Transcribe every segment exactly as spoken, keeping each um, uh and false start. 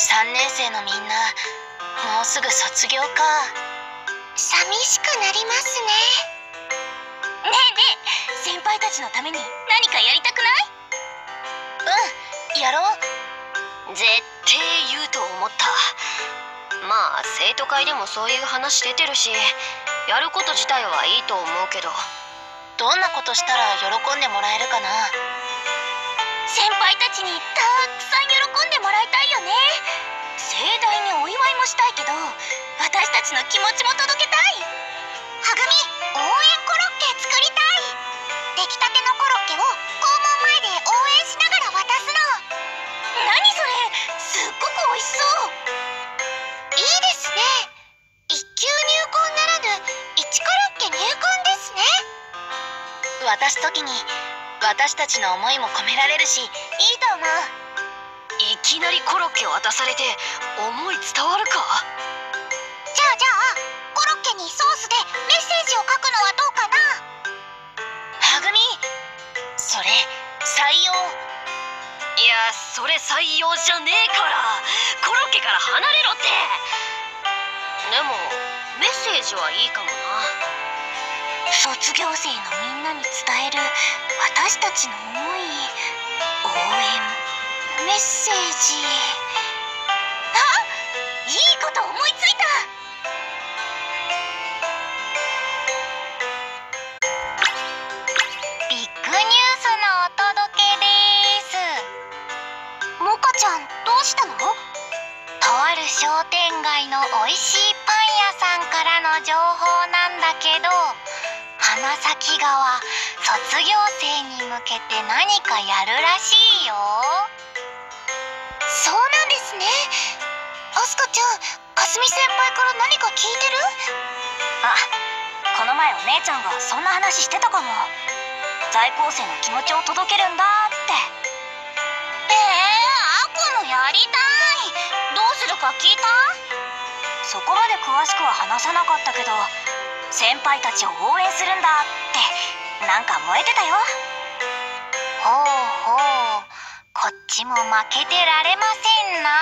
さんねんせいのみんな、もうすぐ卒業か。寂しくなりますね。ねえねえ、先輩たちのために何かやりたくない？うん、やろう。絶対言うと思った。まあ生徒会でもそういう話出てるし、やること自体はいいと思うけど、どんなことしたら喜んでもらえるかな。先輩たちにたくさん喜んでもらいたいよね。盛大にお祝いもしたいけど、私たちの気持ちも届けたい。はぐみ、応援コロッケ作りたい。出来たてのコロッケを校門前で応援しながら渡すの。何それ、すっごく美味しそう。いいですね。一級入魂ならぬ一コロッケ入魂ですね。渡す時に私たちの思いも込められるし、いいと思う。いきなりコロッケを渡されて思い伝わるか？じゃあじゃあコロッケにソースでメッセージを書くのはどうかな？はぐみ、それ採用。いや、それ採用じゃねえから、コロッケから離れろって。でもメッセージはいいかもな。卒業生のみんなに伝える私たちの思い、応援、メッセージ。あ、いいこと思いついた。ビッグニュースのお届けです。モカちゃん、どうしたの？とある商店街のおいしいパン屋さんからの情報なんだけど、花咲川卒業生に向けて何かやるらしいよ。そうなんですね。アスカちゃん、かすみ先輩から何か聞いてる？あ、この前お姉ちゃんがそんな話してたかも。在校生の気持ちを届けるんだって。えー、アコもやりたい。どうするか聞いた？そこまで詳しくは話さなかったけど、先輩たちを応援するんだってなんか燃えてたよ。ほうほう、こっちも負けてられませんな。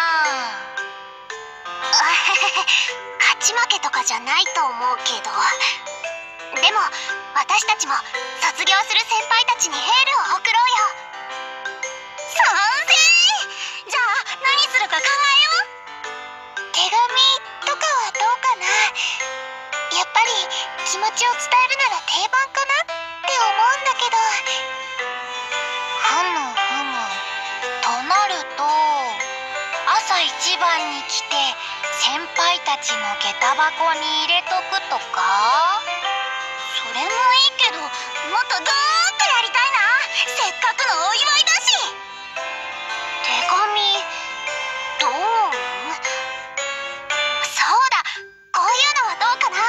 勝ち負けとかじゃないと思うけど、でも私たちも卒業する先輩たちにエールを送ろうよ。賛成。じゃあ何するか考えよう。手紙とかはどうかな。やっぱり気持ちを伝えるなら定番かなって思うんだけど。ふむふむ。となると朝一番に来て先輩たちの下駄箱に入れとくとか？それもいいけど、もっとどーっとやりたいな。せっかくのお祝いだし。手紙どう？そうだ、こういうのはどうかな。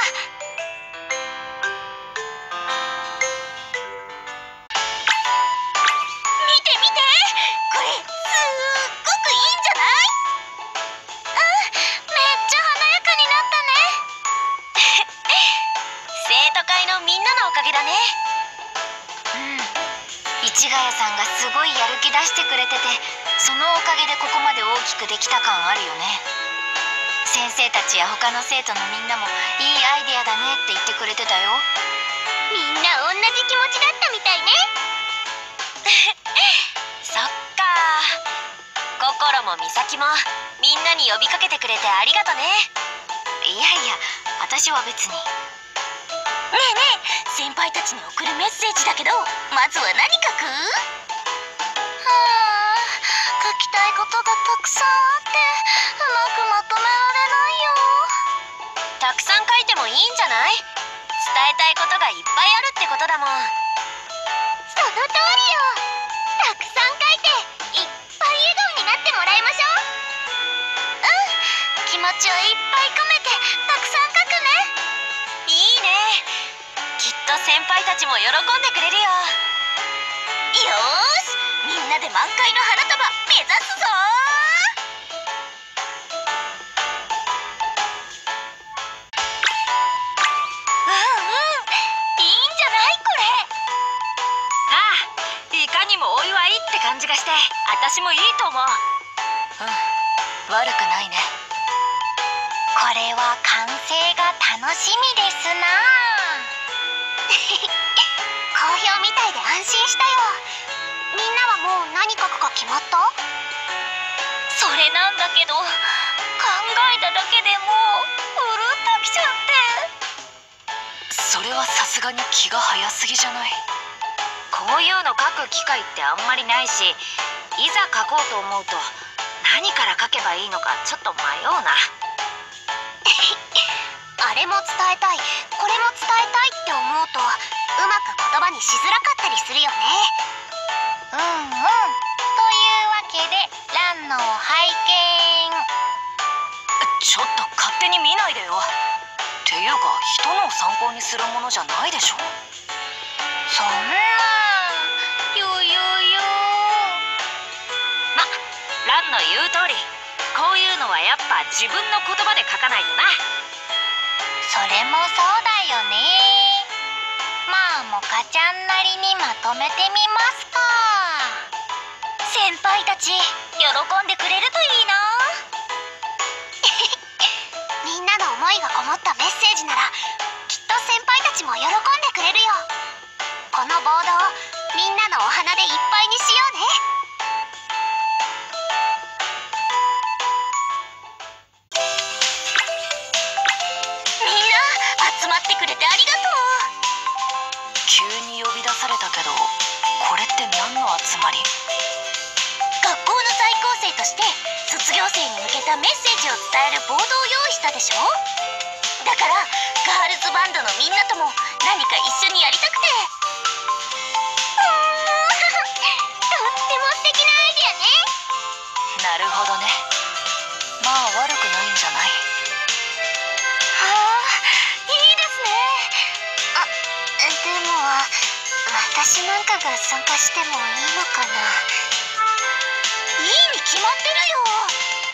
見て見て、これすっごくいいんじゃない？うん、めっちゃ華やかになったね。生徒会のみんなのおかげだね。うん、市ヶ谷さんがすごいやる気出してくれてて、そのおかげでここまで大きくできた感あるよね。先生たちや他の生徒のみんなもいいアイデアだねって言ってくれてたよ。みんな同じ気持ちだったみたいね。そっか。心も美咲もみんなに呼びかけてくれてありがとね。いやいや、私は別に。ねえねえ、先輩たちに送るメッセージだけど、まずは何書く？はあ、書きたいことがたくさんあってうまくまとめられないよ。たくさん書いてもいいんじゃない？伝えたいことがいっぱいあるってことだもん。その通りよ。たくさん書いていっぱい笑顔になってもらいましょう。うん、気持ちをいっぱい込めてたくさん書くね。いいね。きっと先輩たちも喜んでくれるよ。よーし、みんなで満開の花束目指すぞ。うんうん、いいんじゃないこれ。ああ、いかにもお祝いって感じがして、私もいいと思う。うん、 悪くないね。これは完成が楽しみですな。好評みたいで安心したよ。みんなはもう何書くか決まった？それなんだけど、考えただけでもううるっときちゃって。それはさすがに気が早すぎじゃない？こういうの書く機会ってあんまりないし、いざ書こうと思うと何から書けばいいのかちょっと迷うな。あれも伝えたい、これも伝えたいって思うとうまく言葉にしづらかったりするよね。うんうん。というわけでランのを拝見。ちょっと勝手に見ないでよ。っていうか人のを参考にするものじゃないでしょ。そんなゆゆゆ。ま、ランの言う通り、こういうのはやっぱ自分の言葉で書かないとな。それもそうだよね。まあモカちゃんなりにまとめてみますか。先輩たち喜んでくれるといいな。みんなの思いがこもったメッセージならきっと先輩たちも喜んでくれるよ。このボードをみんなのお花でいっぱいにしようね。みんな集まってくれてありがとう。急に呼び出されたけど、これって何の集まり？学校の在校生として卒業生に向けたメッセージを伝えるボードを用意したでしょ。だからガールズバンドのみんなとも何か一緒にやりたくて。うーんとっても素敵なアイデアね。なるほどね。まあ悪くないんじゃない？はあ、いいですね。あ、でも私なんかが参加してもいいのかな？いいに決まってるよ。うん、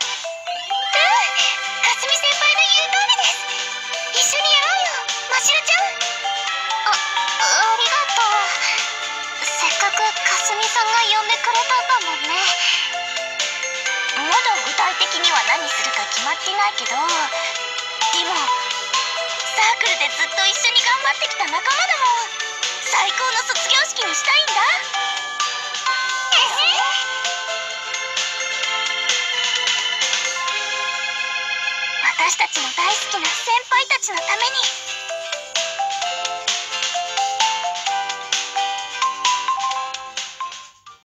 かすみ先輩の言う通りです。一緒にやろうよ、ましろちゃん。あ、ありがとう。せっかくかすみさんが呼んでくれたんだもんね。まだ具体的には何するか決まってないけど、でもサークルでずっと一緒に頑張ってきた仲間だもん。最高の卒業式にしたいんだ。私たちの大好きな先輩たちのために。